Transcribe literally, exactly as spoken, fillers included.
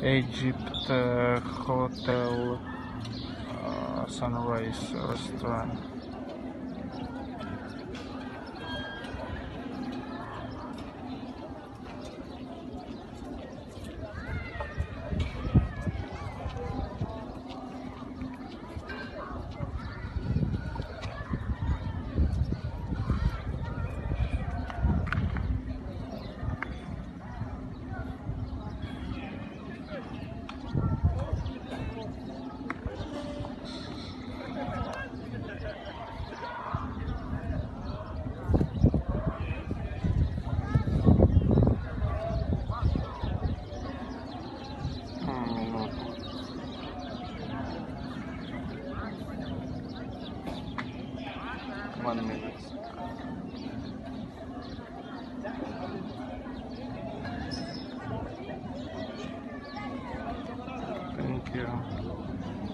Egypt uh, Hotel uh, Sunrise Restaurant. Hmm, one minute. Thank you.